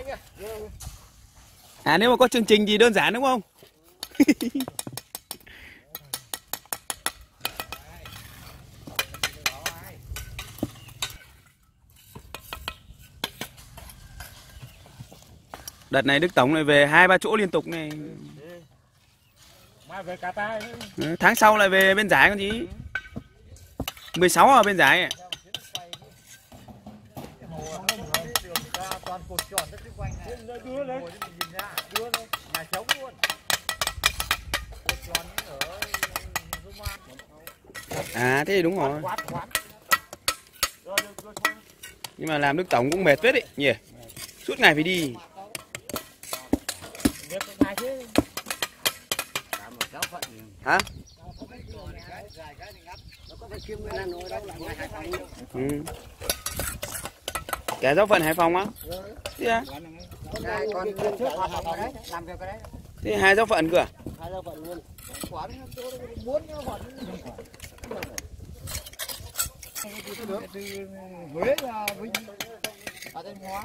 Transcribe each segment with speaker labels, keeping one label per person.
Speaker 1: À nếu mà có chương trình gì đơn giản đúng không? Đợt này Đức Tổng lại về 2-3 chỗ liên tục này.
Speaker 2: Mai về cả tay.
Speaker 1: Tháng sau lại về bên giải còn gì. 16 ở bên giải. À thế thì đúng rồi. Nhưng mà làm Đức Tổng cũng mệt phết đấy nhỉ. Suốt ngày phải đi. Hả? Ừ. Cả giáo phận Hải Phòng á? Thế à? Thế 2 giáo phận cơ à?
Speaker 3: 2 giáo phận luôn. Huế là Vinh, ở Thanh Hóa,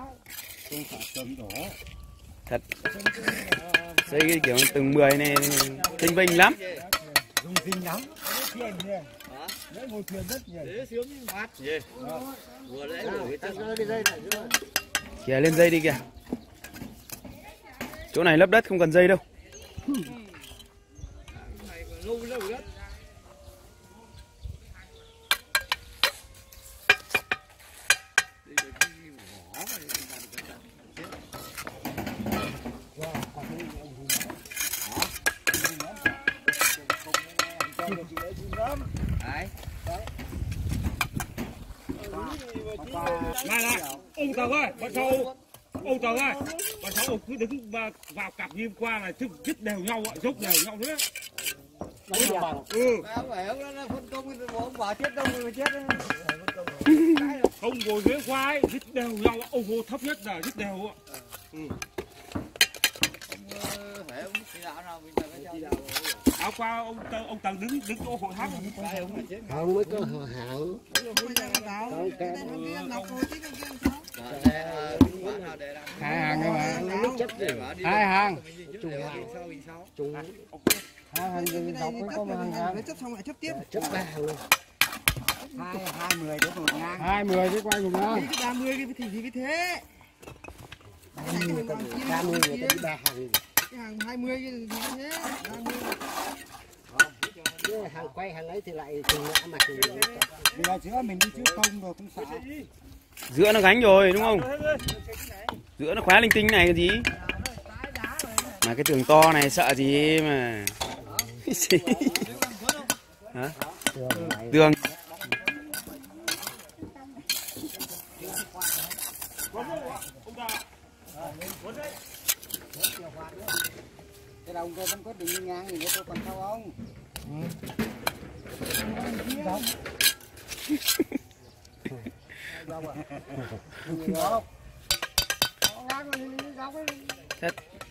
Speaker 1: thật xây cái kiểu từng 10 này tinh vinh lắm.
Speaker 3: Vinh lắm. Đấy ngồi thuyền rất nhiều. Sướng mát. Vừa lấy cái dây này.
Speaker 1: Kìa lên dây đi kìa. Chỗ này lấp đất không cần dây đâu.
Speaker 2: Này, ông Tàu ơi, bọn cháu, ông Tàu ơi, bọn cháu cứ đứng vào cặp như qua là chứ dứt đều nhau ạ, dốc đều nhau thế. Không ngồi dưới qua ấy, dứt đều nhau, ông vô thấp nhất là dứt đều ạ. Áo qua ông Tàu đứng chỗ hội hát.
Speaker 3: Không mới có hạng. Hai hàng cơ mà. Hai hàng. Trùng hàng. Hai hàng gì dọc mới có một hàng.
Speaker 4: Chấp xong lại chấp tiếp.
Speaker 3: Chấp 3 hàng luôn.
Speaker 4: 20 đấy một ngang.
Speaker 3: 20 cái quay cùng ngang.
Speaker 4: 30 cái thì cái thế.
Speaker 3: 30 người ta đi 3 hàng.
Speaker 4: Cái hàng 20 cái gì thế? 30.
Speaker 3: Cái hàng quay hàng ấy thì lại cùng ngã mặt thì
Speaker 4: Vì là giữa mình đi trước không rồi cũng sợ.
Speaker 1: Giữa nó gánh rồi đúng không? Giữa nó khóa linh tinh này cái gì? Mà cái tường to này sợ gì mà. Hả? Tường.
Speaker 4: Cái đồng tôi vẫn có định ngang thì tôi còn sao không?
Speaker 1: Thật.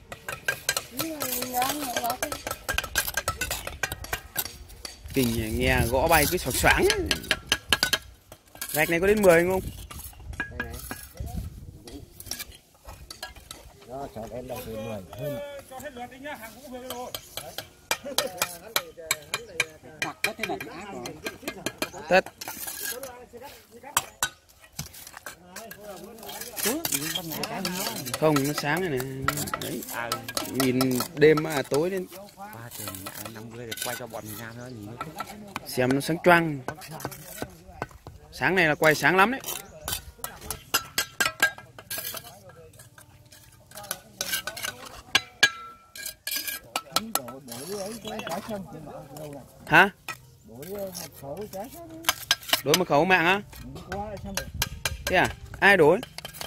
Speaker 1: Kinh nghe gõ bay cứ xoạc xoáng. Gạch này có đến 10 không?
Speaker 3: đó cho em đâu thì 10 hơn.
Speaker 2: Cho hết lượt đi nhá, hàng cũng về rồi.
Speaker 4: Hoặc có thế là ác rồi.
Speaker 1: Thật. Không, nó sáng này này. Đấy. Nhìn đêm mà tối đến.
Speaker 3: Qua trường 50 để quay cho bọn mình Nam nó nhìn
Speaker 1: Xem nó sáng choang. Sáng này là quay sáng lắm đấy. Hả? Đổi mật khẩu mạng á? Thế à? Ai đổi?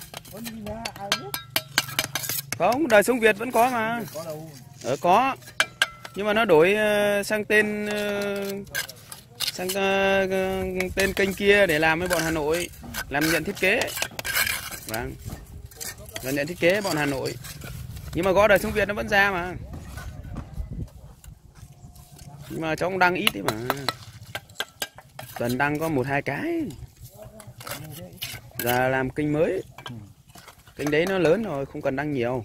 Speaker 1: Không, đời sống Việt vẫn có mà. Có. Nhưng mà nó đổi sang tên tên kênh kia để làm với bọn Hà Nội, làm nhận thiết kế. Vâng. Làm nhận thiết kế bọn Hà Nội. Nhưng mà gõ đời sống Việt nó vẫn ra mà. Nhưng mà cháu cũng đăng ít đấy mà. Tuần đăng có 1-2 cái. Giờ làm kênh mới. Kênh đấy nó lớn rồi, không cần đăng nhiều.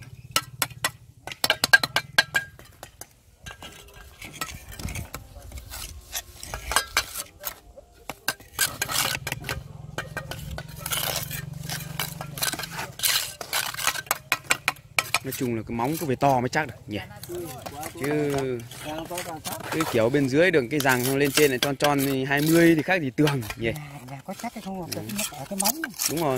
Speaker 1: Nói chung là cái móng có phải to mới chắc được nhỉ. Chứ kiểu bên dưới đường cái răng xong lên trên lại tròn tròn thì 20 thì khác gì tường nhỉ.
Speaker 4: Có chắc hay không nó ở cái móng.
Speaker 1: Đúng rồi.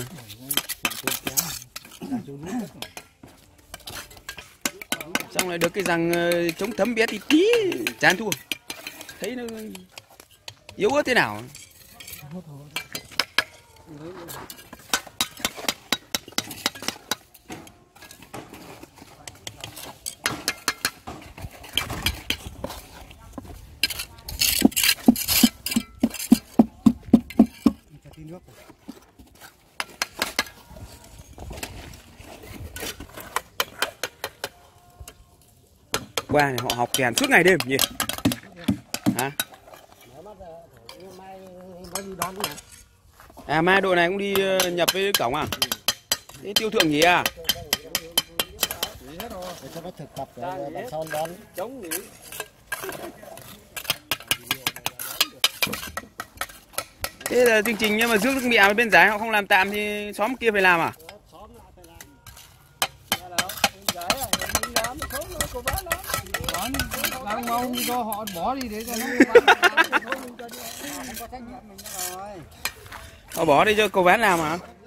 Speaker 1: Xong lại được cái răng chống thấm bé tí chán thua. Thấy nó yếu ớt thế nào. Qua này họ học kèn suốt ngày đêm nhỉ. Hả? À mai đội này cũng đi nhập với cổng à? Thế tiêu thượng nhỉ à?
Speaker 3: Cho nó thực tập để sau đón chống nghỉ.
Speaker 1: Thế là chương trình nhưng mà rước nước mẹ bên giải họ không làm tạm thì xóm kia phải làm à?
Speaker 3: Đang mong cho họ bỏ đi để cho nó
Speaker 1: Họ bỏ đi cho cô bán làm à?